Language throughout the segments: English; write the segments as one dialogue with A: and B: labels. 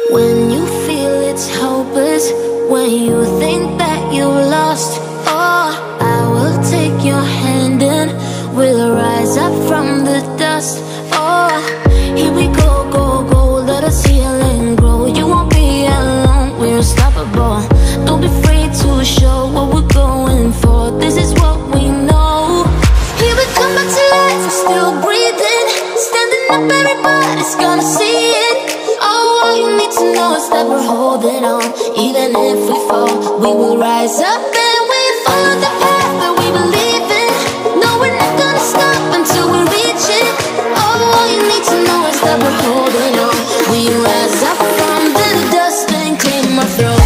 A: When you feel it's hopeless, when you think that you've lost, oh, I will take your hand and we'll rise up from the dust. Oh, here we go, go, go, let us heal and grow. You won't be alone, we're unstoppable. Don't be afraid to show what we're going for. This is what we know. Here we come back to life, we're still breathing. Standing up, everybody's gonna see it. Oh, all you need to know is that we're holding on. Even if we fall, we will rise up and we follow the path that we believe in. No, we're not gonna stop until we reach it. Oh, all you need to know is that we're holding on. We rise up from the dust and claim our throne.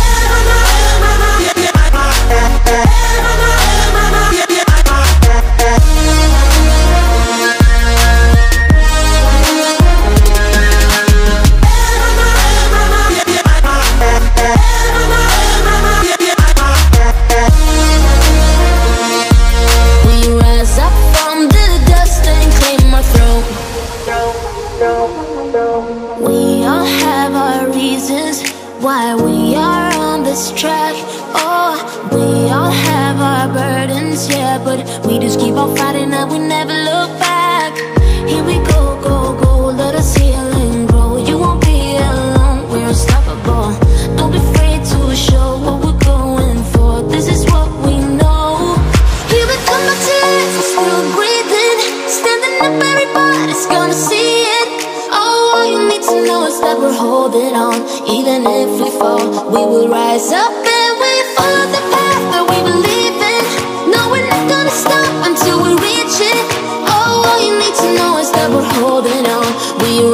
A: We all have our reasons why we are on this track. Oh, we all have our burdens, yeah, but we just keep on fighting and we never look back. Here we go, go, go, let us heal and grow. You won't be alone, we're unstoppable. Don't be afraid to show what we're going for. This is what we know. Here we come back to life, we're still breathing. Standing up, everybody's gonna see it. All you need to know is that we're holding on. Even if we fall, we will rise up and we follow the path that we believe in. No, we're not gonna stop until we reach it. All you need to know is that we're holding on. We